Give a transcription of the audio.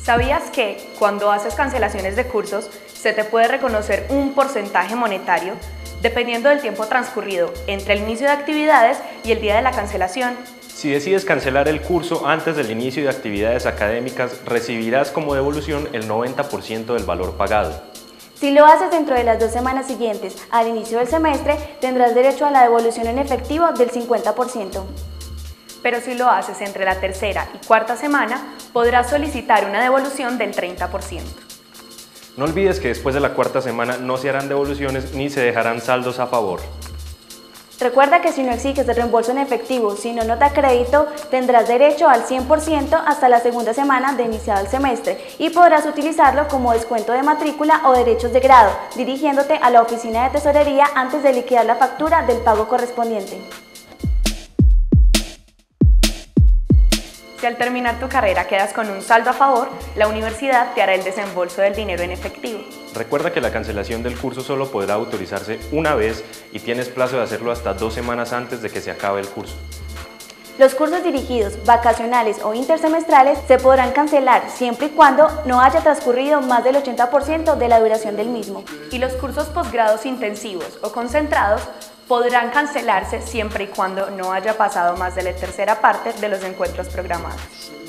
¿Sabías que cuando haces cancelaciones de cursos se te puede reconocer un porcentaje monetario dependiendo del tiempo transcurrido entre el inicio de actividades y el día de la cancelación? Si decides cancelar el curso antes del inicio de actividades académicas, recibirás como devolución el 90% del valor pagado. Si lo haces dentro de las 2 semanas siguientes al inicio del semestre, tendrás derecho a la devolución en efectivo del 50%. Pero si lo haces entre la tercera y cuarta semana, podrás solicitar una devolución del 30%. No olvides que después de la cuarta semana no se harán devoluciones ni se dejarán saldos a favor. Recuerda que si no exiges el reembolso en efectivo, sino nota crédito, tendrás derecho al 100% hasta la segunda semana de iniciado el semestre y podrás utilizarlo como descuento de matrícula o derechos de grado, dirigiéndote a la oficina de tesorería antes de liquidar la factura del pago correspondiente. Si al terminar tu carrera quedas con un saldo a favor, la universidad te hará el desembolso del dinero en efectivo. Recuerda que la cancelación del curso solo podrá autorizarse una vez y tienes plazo de hacerlo hasta 2 semanas antes de que se acabe el curso. Los cursos dirigidos, vacacionales o intersemestrales se podrán cancelar siempre y cuando no haya transcurrido más del 80% de la duración del mismo. Y los cursos posgrados intensivos o concentrados podrán cancelarse siempre y cuando no haya pasado más de la tercera parte de los encuentros programados.